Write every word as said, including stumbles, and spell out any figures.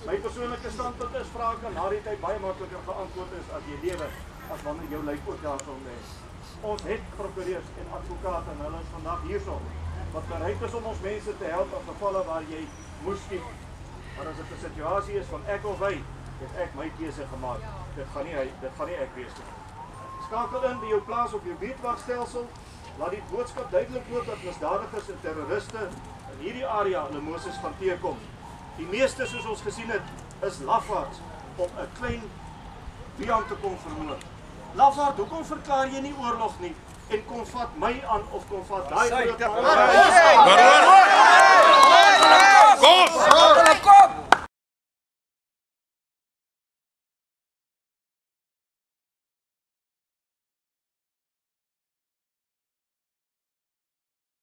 My persoonlike standpunt is, vrae kan na die tyd baie makliker geantwoord is as jy lewe, as wanneer jou lyf ook daar sal lê. Ons het prokureurs en advokate en hulle is vandag hierso, wat bereid is om ons mense te help in gevalle waar jy moes skiet. Maar as dit 'n situasie is van ek of hy, het ek my keuse gemaak. Dit gaan nie hy, dit gaan nie ek wees nie. Skakel in by jou plaas op jou buurtwagstelsel. Laat die boodskap duidelik loop dat misdadigers en terroriste in hierdie area hulle Moses gaan teekom. Die meeste, soos ons gesien het, is lafaards om 'n klein Wiehan te kom vermoor. Lafaard, hoekom verklaar jy nie oorlog nie en kom vat my aan of kom vat daai groot man? Kom!